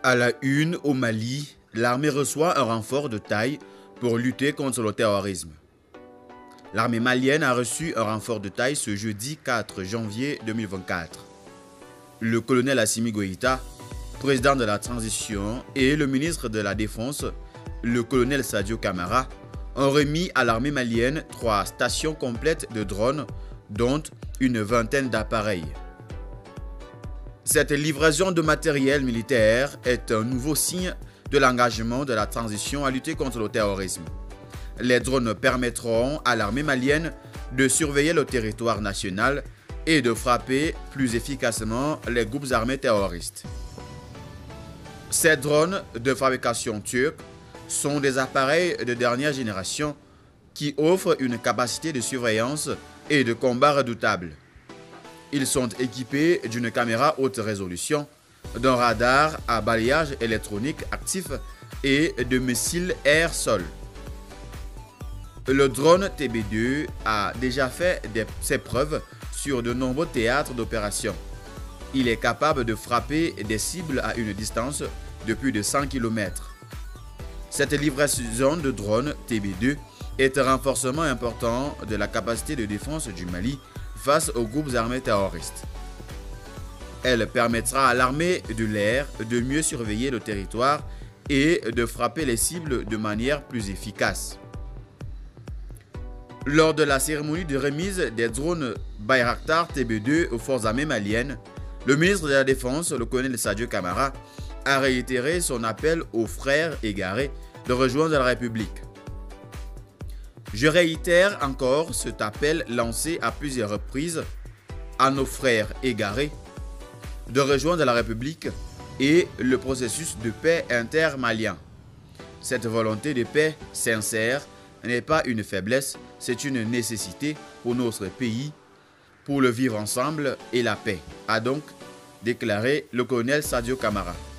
À la une, au Mali, l'armée reçoit un renfort de taille pour lutter contre le terrorisme. L'armée malienne a reçu un renfort de taille ce jeudi 4 janvier 2024. Le colonel Assimi Goïta, président de la transition, et le ministre de la Défense, le colonel Sadio Camara, ont remis à l'armée malienne 3 stations complètes de drones, dont une vingtaine d'appareils. Cette livraison de matériel militaire est un nouveau signe de l'engagement de la transition à lutter contre le terrorisme. Les drones permettront à l'armée malienne de surveiller le territoire national et de frapper plus efficacement les groupes armés terroristes. Ces drones de fabrication turque sont des appareils de dernière génération qui offrent une capacité de surveillance et de combat redoutable. Ils sont équipés d'une caméra haute résolution, d'un radar à balayage électronique actif et de missiles air-sol. Le drone TB2 a déjà fait ses preuves sur de nombreux théâtres d'opération. Il est capable de frapper des cibles à une distance de plus de 100 km. Cette livraison de drone TB2 est un renforcement important de la capacité de défense du Mali face aux groupes armés terroristes. Elle permettra à l'armée de l'air de mieux surveiller le territoire et de frapper les cibles de manière plus efficace. Lors de la cérémonie de remise des drones Bayraktar TB2 aux forces armées maliennes, le ministre de la Défense, le colonel Sadio Camara, a réitéré son appel aux frères égarés de rejoindre la République. Je réitère encore cet appel lancé à plusieurs reprises à nos frères égarés de rejoindre la République et le processus de paix intermalien. Cette volonté de paix sincère n'est pas une faiblesse, c'est une nécessité pour notre pays, pour le vivre ensemble et la paix, a donc déclaré le colonel Sadio Camara.